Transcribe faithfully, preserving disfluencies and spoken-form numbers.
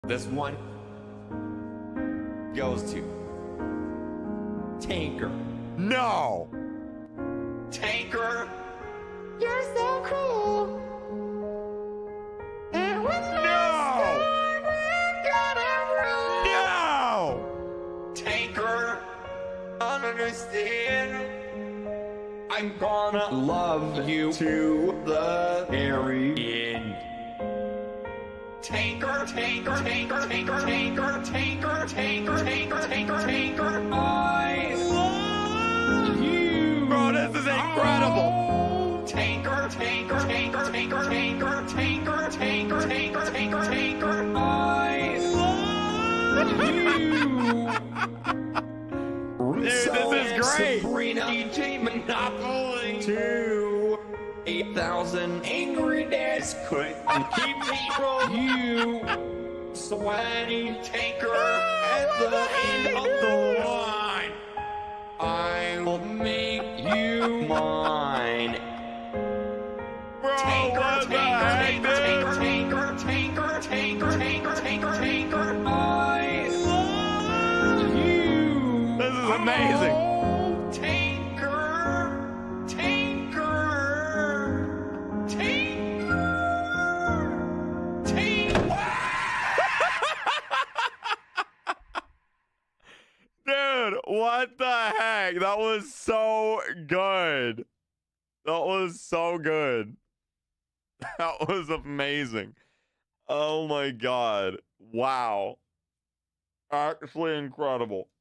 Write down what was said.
This one goes to Tanker. No! Tanker! You're so cool. And when No! No! Tanker! Understand? I'm gonna love you to the very end. Tanker, tanker, tanker, tanker, tanker, tanker, tanker, tanker, tanker, tanker. I love you. Bro, this is incredible. Tanker, tanker, tanker, tanker, tanker, tanker, tanker, tanker, tanker, tanker. I love you. Dude, this is great. Sabrina, D J Monopoly. Two. eight thousand angry dads couldn't keep me from you. Sweaty Tanker at the end of the line. I will make you mine. Bro, Tanker, what the tanker, heck, tanker, dude? tanker, tanker, tanker, tanker, tanker, tanker. I love you. This is amazing. Tanker, tanker, tanker, tanker. Dude, what the heck? That was so good. That was so good. That was amazing. Oh my God. Wow. Actually incredible.